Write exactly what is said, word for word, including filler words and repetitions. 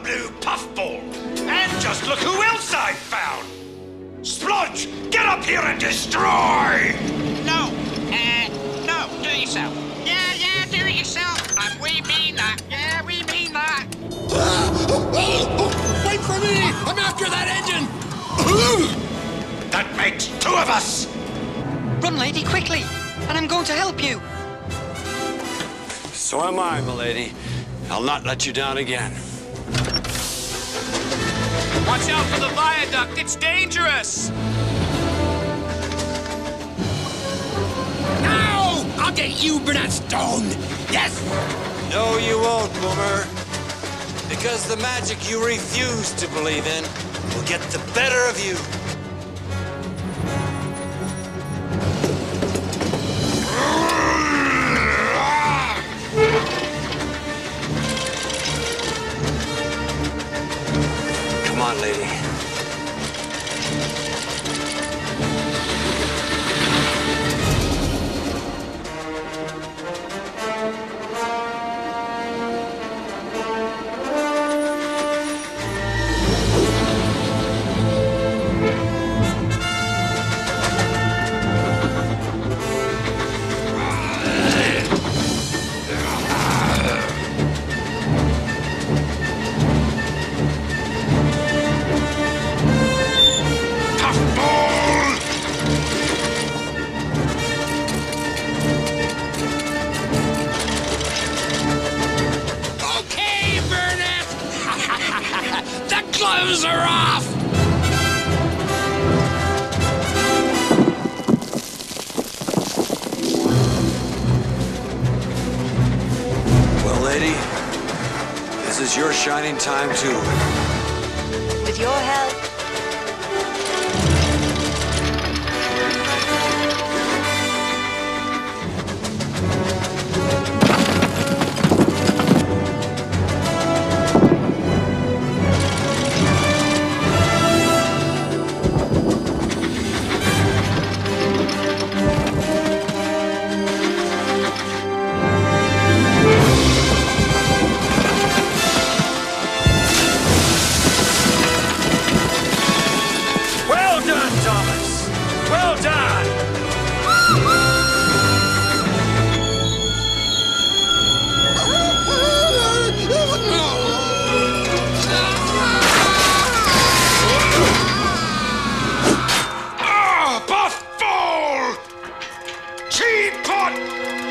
new puffball. And just look who else I've found. Splodge, get up here and destroy! No, uh, no, do it yourself. Yeah, yeah, do it yourself. And we mean that. Yeah, we mean that. Wait for me! I'm after that engine! That makes two of us! Run, lady, quickly! And I'm going to help you. So am I, milady. I'll not let you down again. Watch out for the viaduct, it's dangerous! No! I'll get you, Burnett Stone! Yes! No, you won't, Boomer. Because the magic you refuse to believe in will get the better of you. Come on, lady. Gloves are off! Well, lady, this is your shining time, too. With your help. Teapot!